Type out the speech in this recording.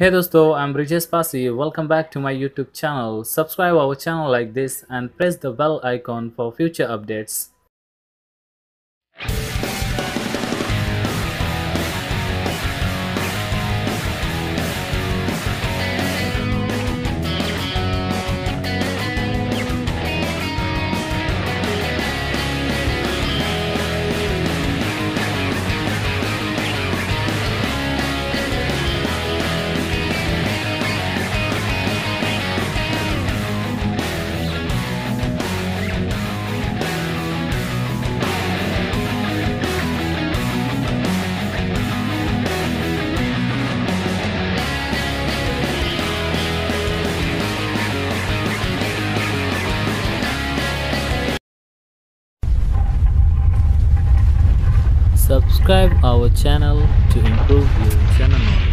Hey dosto, I'm Brijesh Pasi. Welcome back to my YouTube channel. Subscribe our channel like this and press the bell icon for future updates. Subscribe our channel to improve your channel knowledge.